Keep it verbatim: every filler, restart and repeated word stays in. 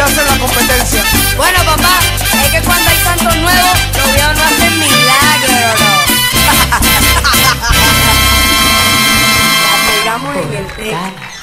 hacer la competencia. Bueno, papá, es que cuando hay tantos nuevos, los viejos no hacen milagros, ¿no? La pegamos en el techo.